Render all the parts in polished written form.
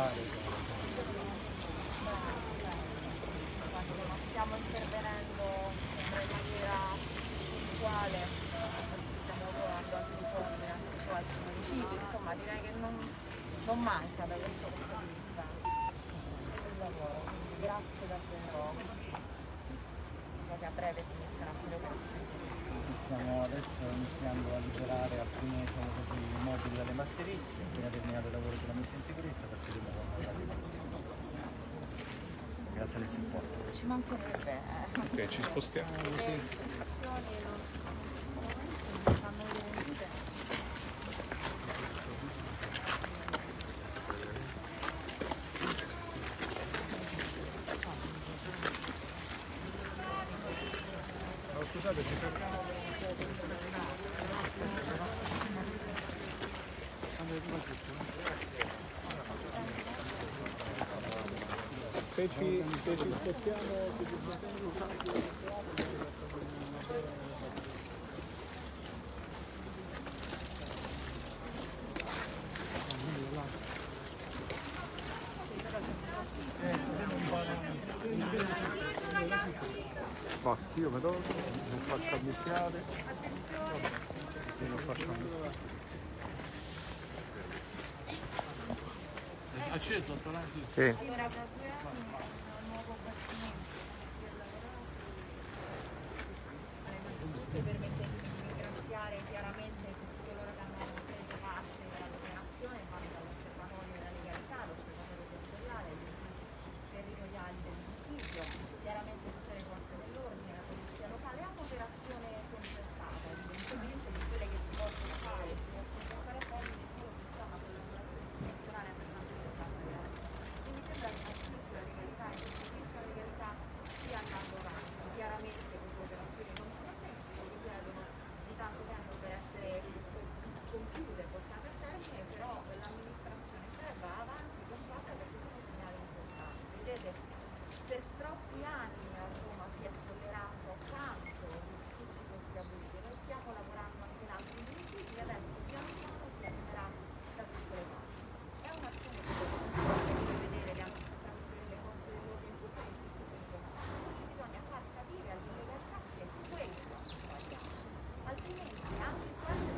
parlare. Quando non stiamo intervenendo sempre in maniera puntuale, stiamo trovando altri fondi anche su altri municipi, insomma direi che non manca da questo punto di vista il lavoro, quindi grazie davvero. So che a breve si iniziano anche le operazioni. Stiamo adesso iniziando a liberare alcuni mobili dalle masserizie, appena terminato il lavoro della messa in sicurezza partiremo con la ripartizione. Grazie del supporto. Ci mancherebbe. Ok, ci spostiamo. Le istituzioni non fanno le visite. Scusate, ci fermiamo. Se ci basta, io vedo, non faccio ammischiare. Non faccio ammischiare. Acceso il palazzo? Sì. Allora, tra 2 anni un nuovo battimento che permette di ringraziare chiaramente tutti coloro che hanno preso parte dall'operazione, fanno dall'osservatorio della legalità, l'osservatorio territoriale, gli uffici territoriali del municipio, chiaramente tutte le forze dell'ordine, la polizia locale. È un'operazione concertata, evidentemente di quelle che si possono fare, si possono fare poi solo se c'è una collaborazione istituzionale per quindi mi sembra che innanzitutto la legalità e la legalità stia andando avanti. Chiaramente queste operazioni non sono semplici, richiedono di tanto tempo per essere compiute, portate a termine, però l'amministrazione c'è, va avanti, combatte perché sono segnali importanti. Vedete, per troppi anni a Roma si è tollerato tanto tutti questi abusi, noi stiamo lavorando anche in altri municipi e adesso piano piano si arriverà da tutte le parti. È un'azione che deve vedere le amministrazioni, le forze dell'ordine in tutte le istituzioni comunali. Bisogna far capire all'illegalità che è questo sbagliato, altrimenti anche quando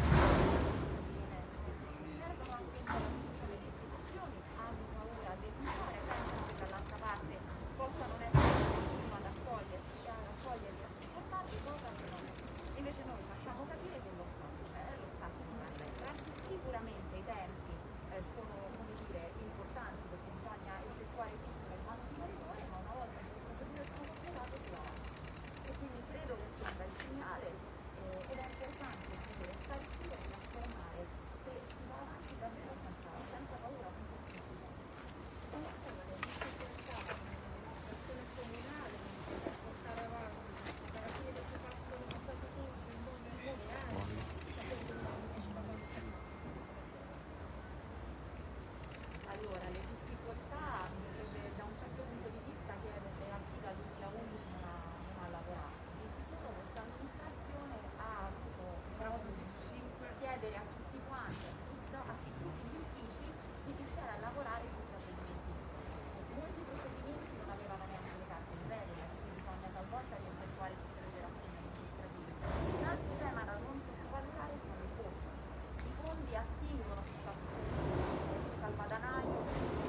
servono anche in le istituzioni, hanno paura di denunciare, pensano che dall'altra parte possa non essere nessuno ad accoglierli, a supportarli, cosa che non è. Invece noi facciamo capire che lo Stato c'è, lo Stato non arrenda. Sicuramente i tempi sono, come dire, importanti perché bisogna effettuare tutto nel massimo rigore, ma una volta che le procedure sono completate si va avanti. E quindi credo che sia un bel segnale ed è importante dire, stare qui e affermare che si va avanti davvero senza paura, senza timidità. Questa è la difficoltà dell'amministrazione comunale per portare avanti alla fine che ci passano stati tutti in modo anni. Allora, le difficoltà, da un certo punto di vista, che a chi dal 2011 non ha lavorato. Di sicuro questa amministrazione ha avuto chiedere a tutti quanti, a tutti gli uffici, di iniziare a lavorare sui procedimenti. Molti procedimenti non avevano neanche le carte in regola, quindi bisogna talvolta rieffettuare tutte le operazioni amministrative. Un altro tema da non sottovalutare sono i fondi. I fondi attingono su stesso salvadanaio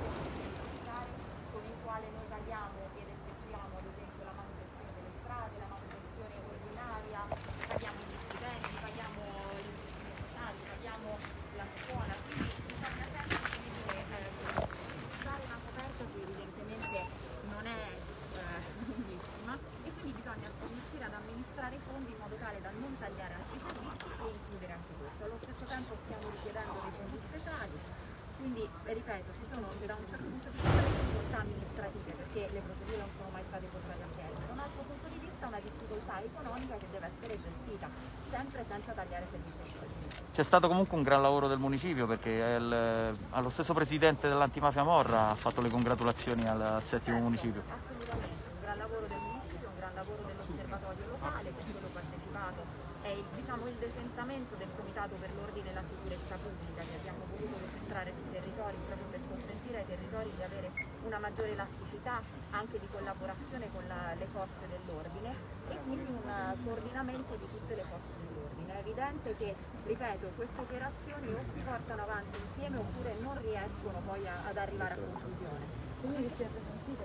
con il quale noi paghiamo ed effettuiamo ad esempio la manutenzione delle strade, la manutenzione ordinaria, paghiamo gli stipendi, paghiamo le prestazioni sociali, paghiamo la scuola, quindi bisogna sempre usare una coperta che evidentemente non è lunghissima e quindi bisogna riuscire ad amministrare i fondi in modo tale da non tagliare altri servizi e includere anche questo. Allo stesso tempo stiamo richiedendo dei fondi speciali, quindi ripeto, ci sono da un certo punto di vista le difficoltà amministrative perché le procedure non sono mai state portate a piedi, da un altro punto di vista una difficoltà economica che deve essere gestita sempre senza tagliare servizi ai cittadini. C'è stato comunque un gran lavoro del municipio perché allo stesso presidente dell'antimafia Morra ha fatto le congratulazioni al settimo municipio. Assolutamente, un gran lavoro del municipio, un gran lavoro dell'osservatorio locale, che quello partecipato è il decentamento del Comitato per l'Ordine e la Sicurezza Pubblica che abbiamo voluto concentrare sui territori proprio per consentire ai territori territori di avere una maggiore elasticità anche di collaborazione con le forze dell'ordine e quindi un coordinamento di tutte le forze dell'ordine. È evidente che, ripeto, queste operazioni o si portano avanti insieme oppure non riescono poi ad arrivare a conclusione. Quindi si è sentito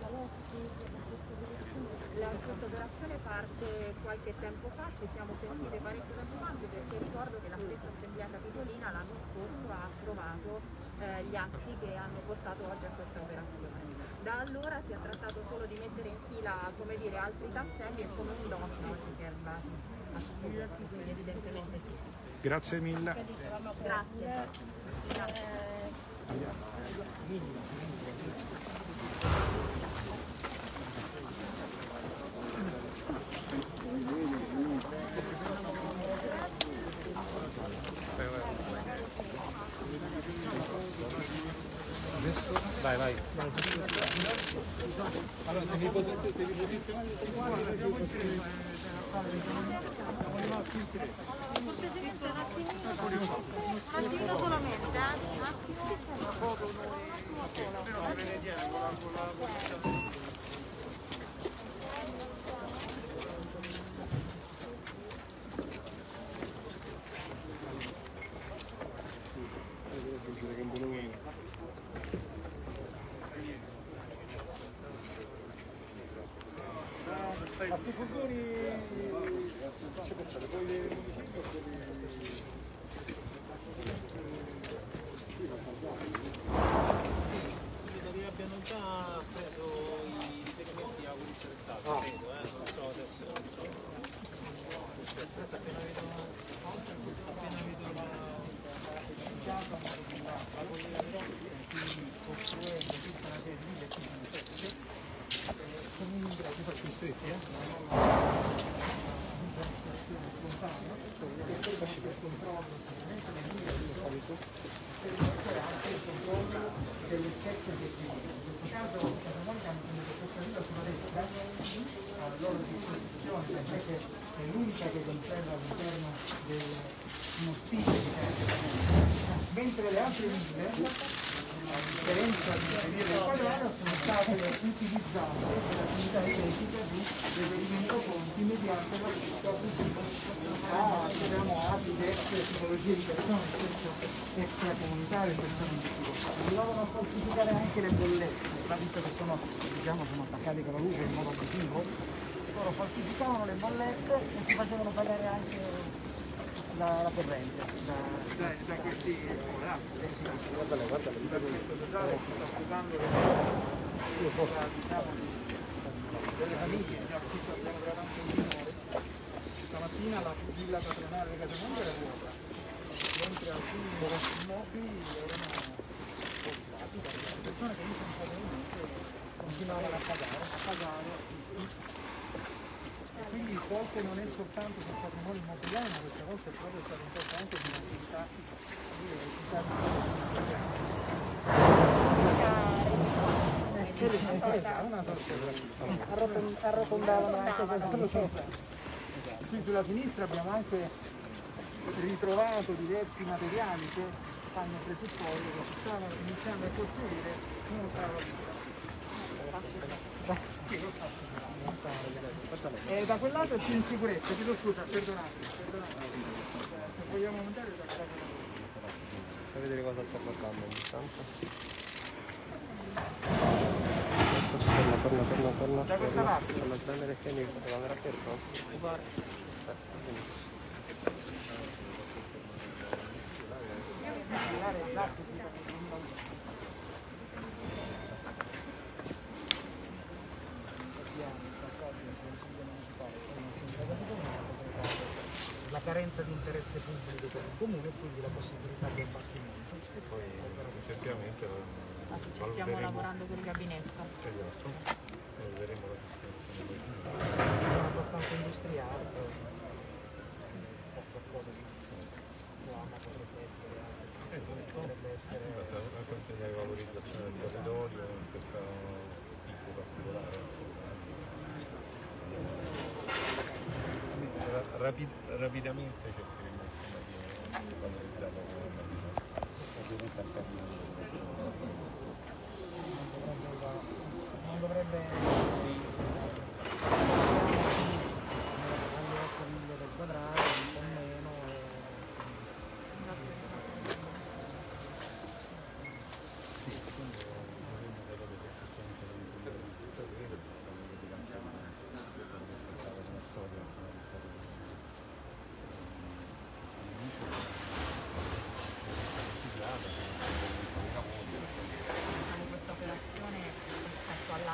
questa operazione parte qualche tempo fa, ci siamo sentite parecchio tempo fa, anche perché ricordo che la stessa Assemblea Capitolina l'anno scorso ha approvato gli atti che hanno portato oggi a questa operazione. Da allora si è trattato solo di mettere in fila, come dire, altri tasselli e come un domino oggi si è arrivati a tutto questo, quindi evidentemente sì. Grazie mille. Grazie. Grazie. Vai, vai. Allora, se vi posizionate un attimino solamente, abbiano già preso i riferimenti alla polizia di Stato, credo, non so adesso. Appena vedo la collega di Rossi, quindi costruendo tutta una serie di tecniche, comunque ti faccio i stretti, delle stesse tecniche. In questo caso Santa Monica hanno tenuto questa vita sulla destra a loro disposizione, perché è l'unica che conserva all'interno uno stile di terra. Mentre le altre ville, a differenza di venire del quadrato, sono state utilizzate per attività illecita di reperimento fonti mediante l'acquisto abusivo a diverse tipologie di persone, spesso extracomunitarie, persone in difficoltà. Arrivavano a falsificare anche le bollette, visto che sono attaccati con la luce in modo abusivo, loro falsificavano le bollette e si facevano pagare anche la corrente da questi guardale delle famiglie. Abbiamo trovato anche un minore stamattina. La villa patronale di Casamondo era vuota, mentre alcuni immobili erano occupati da persone che continuavano a pagare. Quindi il forte non è soltanto sul patrimonio immobiliare, ma questa volta è proprio stato un po' anche di un'attività arrotondavano anche questo. Qui sulla sinistra abbiamo anche ritrovato diversi materiali che fanno presupporre che si stavano iniziando a costruire uno scalo. Da quel lato è più in sicurezza, chiedo scusa, perdonate. Se vogliamo montare da qua. Fai vedere cosa sta guardando ogni tanto. Torna. Da questa parte? Per la prendere segni che poteva andare aperto? Mi pare. La carenza di interesse pubblico per il comune e quindi la possibilità di abbattimento. E poi effettivamente stiamo lavorando con il gabinetto. Esatto. Vedremo la destinazione. Sono abbastanza industriali. Qualcosa di potrebbe essere. Una consegna di valorizzazione del territorio in questo tipo particolare. Rapidamente cercheremo di valorizzarlo come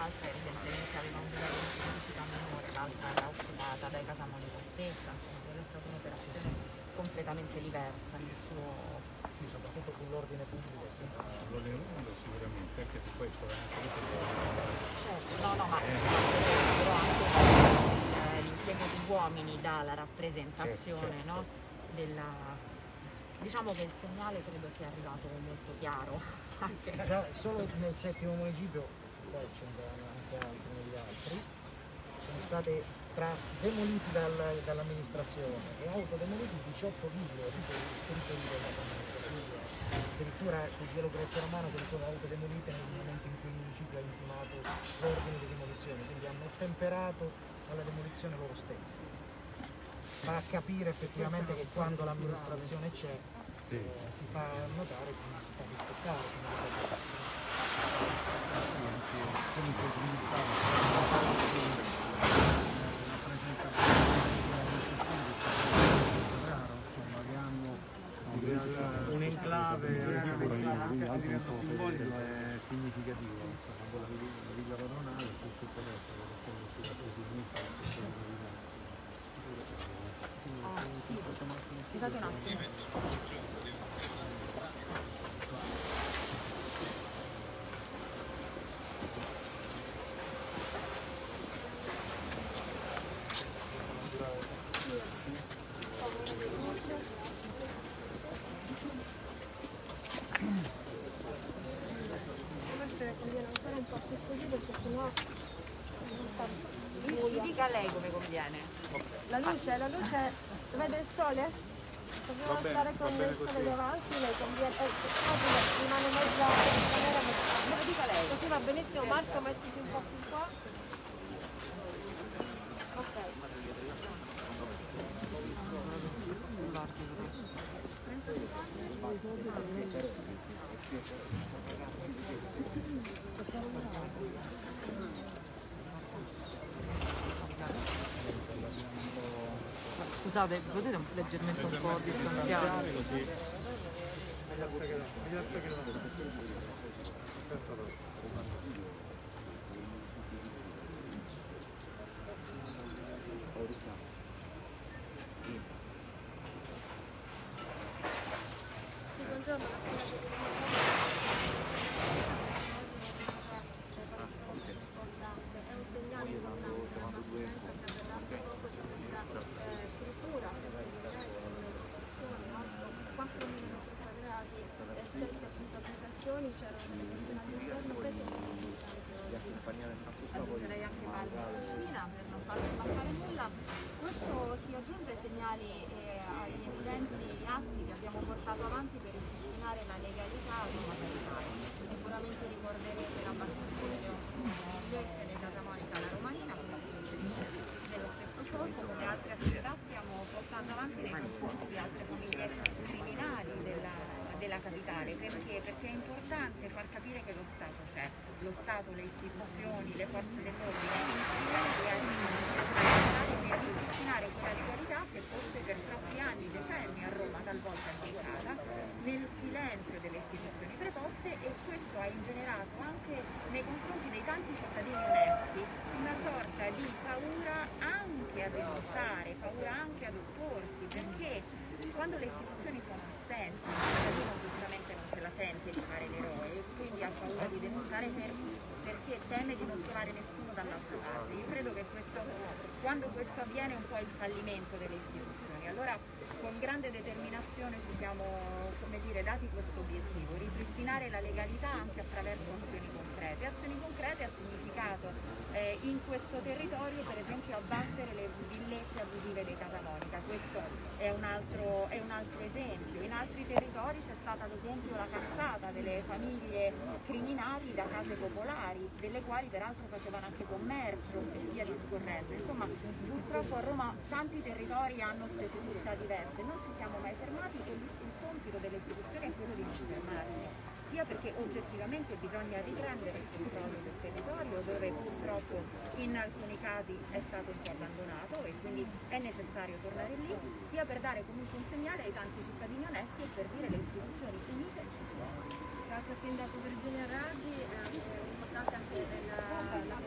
l'altra evidentemente aveva un livello di criticità minore, l'altra era occupata dai Casamonica stessa, insomma quella è stata un'operazione completamente diversa nel suo... Sì, soprattutto sull'ordine pubblico. Sì. L'ordine pubblico sicuramente, anche su questo Certo, ma però anche l'impiego di uomini dà la rappresentazione, certo. no? Diciamo che il segnale credo sia arrivato molto chiaro. Anche. Già solo nel 7° municipio, poi ce ne saranno anche altri negli altri, sono state demoliti dall'amministrazione e autodemoliti 18 video di territori della comunità. Addirittura sul Violo Grezia Romana sono state autodemolite nel momento in cui il municipio ha intimato l'ordine di demolizione, quindi hanno ottemperato alla demolizione loro stessi. Fa capire effettivamente che quando l'amministrazione c'è si fa notare, quindi si fa rispettare. Un enclave a livello simbolico è significativo, con la villa padronale e tutto il resto, la presidenza Sì, scusate un attimo. Conviene ancora un po' più così perché sennò Mi dica lei come conviene. la luce, vede il sole? Dobbiamo stare con il sole davanti, lei conviene, rimane mezza camera, Me lo dica lei. così va benissimo. Marco, mettiti un po' più qua. Ok. Scusate, potete leggermente un po' distanziare? Sì, buongiorno. È un segnale importante, una struttura, 4 millimetri quadrati e 7 appunto abitazioni, c'erano delle persone all'interno, perché è importante oggi. Aggiungerei anche palme e piscina per non farci mancare nulla. Questo si aggiunge ai segnali e agli evidenti atti che abbiamo portato avanti per ripristinare la legalità a Roma Capitale. Sicuramente ricorderete l'abbattimento delle 8 gette di Casamonica alla Romanina, dello stesso sorto, come altre attività stiamo portando avanti nei confronti di altre famiglie criminali della capitale. Perché? Perché è importante far capire che lo Stato c'è, lo Stato, le istituzioni, le forze dell'ordine insieme riescono a ripristinare quella legalità che forse per troppi anni, decenni a Roma talvolta assicurata, nel silenzio delle istituzioni preposte, e questo ha ingenerato anche nei confronti dei tanti cittadini onesti una sorta di paura anche a denunciare, paura anche ad opporsi, perché quando le istituzioni sono assenti, il cittadino giustamente non se la sente di fare l'eroe e quindi ha paura di denunciare perché teme di non trovare nessuno dall'altra parte. Io credo che quando questo avviene è un po' il fallimento delle istituzioni. Allora con grande determinazione ci siamo, come dire, dati questo obiettivo, ripristinare la legalità anche attraverso azioni concrete. Azioni concrete ha significato in questo territorio per esempio abbattere le villette abusive dei Casamonica. Questo è un altro esempio. In altri territori c'è stata ad esempio la cacciata delle famiglie criminali da case popolari, delle quali peraltro facevano anche commercio e via discorrendo. Insomma, purtroppo a Roma tanti territori hanno specificità diverse, non ci siamo mai fermati e il compito delle istituzioni è quello di non fermarsi, sia perché oggettivamente bisogna riprendere il controllo del territorio dove purtroppo in alcuni casi è stato un po' abbandonato e quindi è necessario tornare lì, sia per dare comunque un segnale ai tanti cittadini onesti e per dire le istituzioni unite ci sono. Grazie al sindaco Virginia Raggi, è importante anche la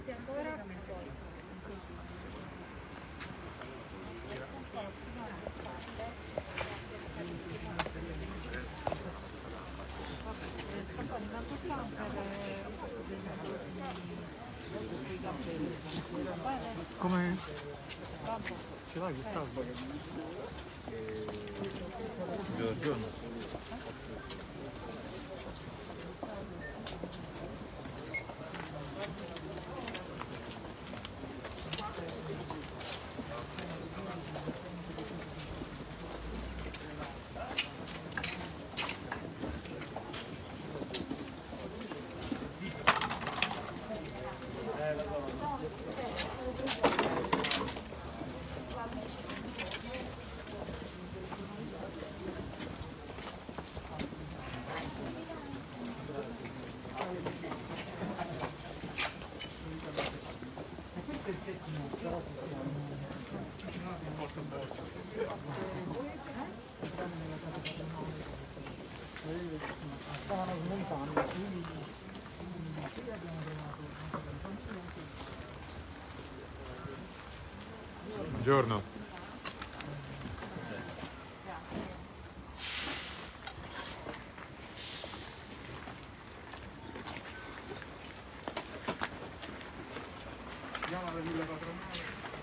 Grazie ancora. Come? Ce l'hai quest'altro? Buongiorno. Stavano smontando, quindi Buongiorno. andiamo alla villa patronale.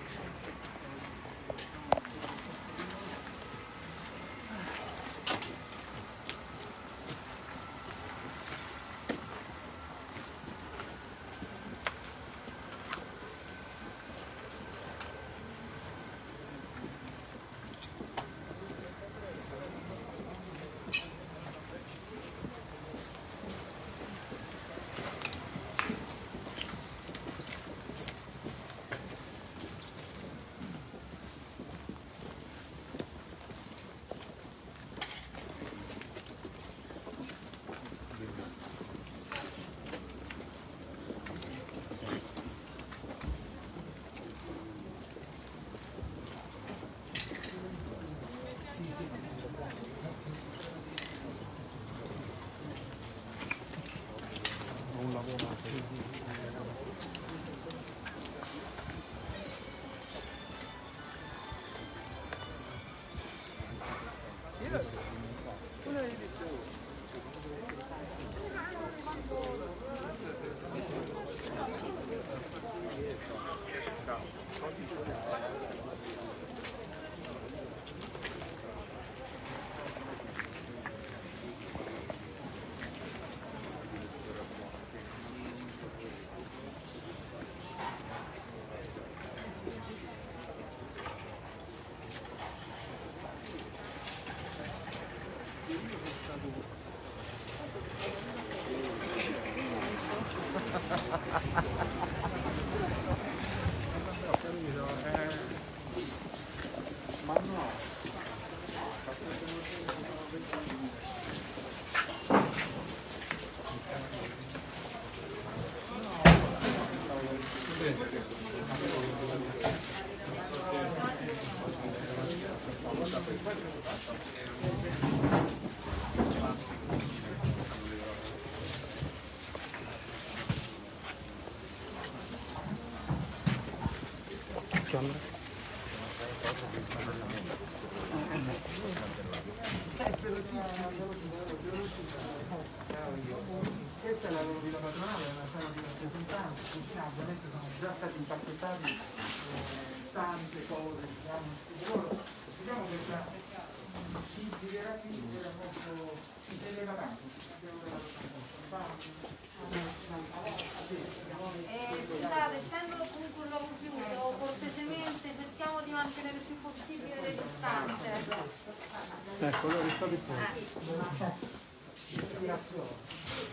Ma no. Questa è la loro villa patronale, è una sala di rappresentanti, ovviamente sono già stati impacchettati tante cose, diciamo questa era molto intendeva tanto. Scusate, essendo comunque un luogo chiuso, cortesemente cerchiamo di mantenere il più possibile le distanze. Ecco, allora state qua. Ispirazione.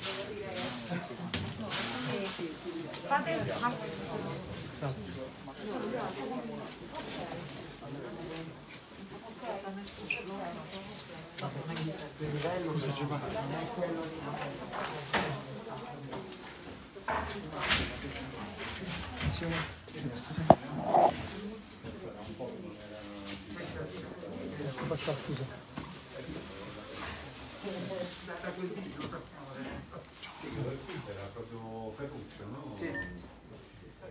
Fate... Scusa, ci va. Non è quello di... Basta, scusa. Da quel video sappiamo. Era proprio Ferruccio, no? Sì.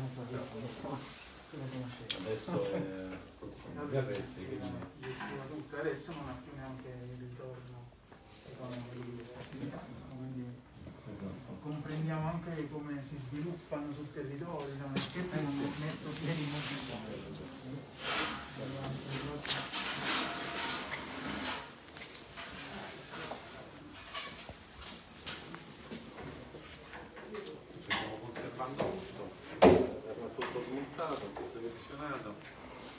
se le conoscete. Adesso è gli arresti, quindi Gestiva tutto, adesso non ha più neanche il ritorno economico di questa attività, insomma, quindi comprendiamo anche come si sviluppano sul territorio, non è sempre messo piedi in stiamo conservando tutto, verrà tutto smontato, selezionato.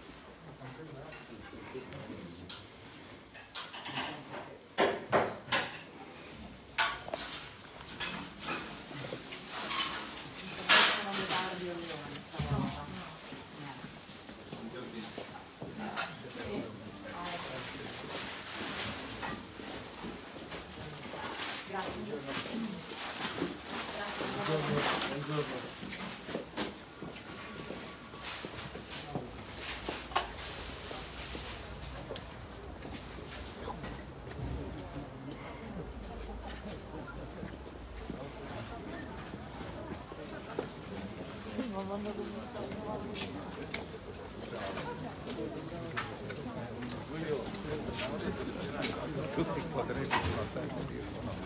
Tutti i quadretti sulla testa di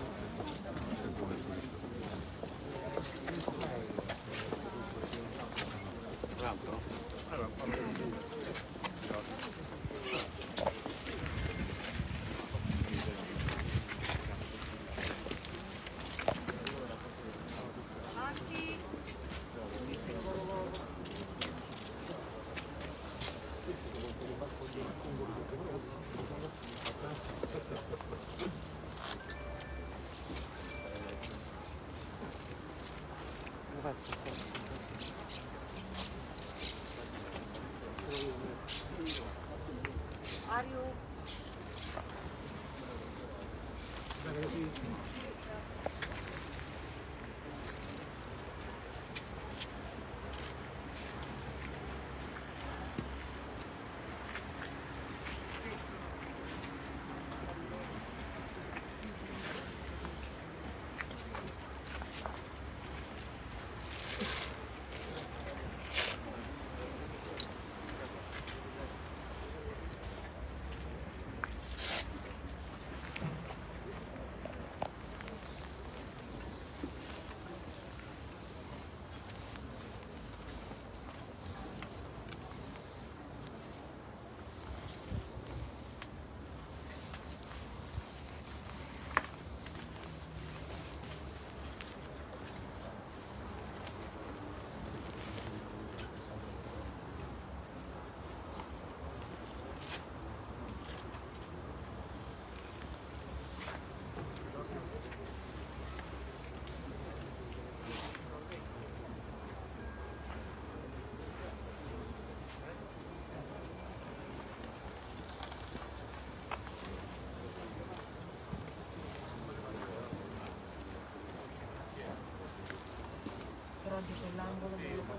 c'è l'angolo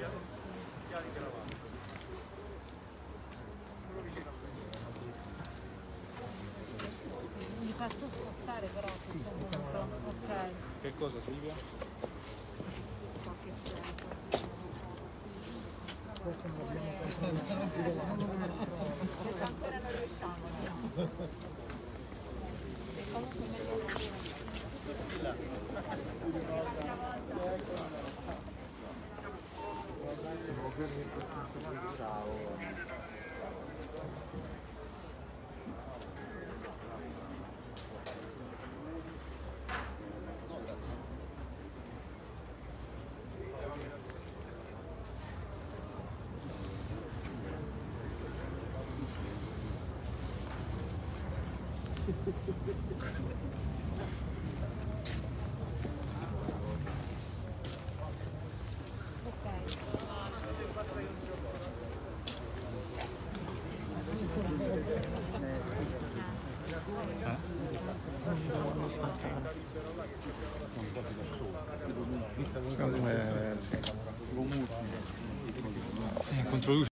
mi faccio spostare però a questo punto. Ok. Che cosa, Silvia? Ancora non riusciamo. E comunque Secondo me sì. Controduce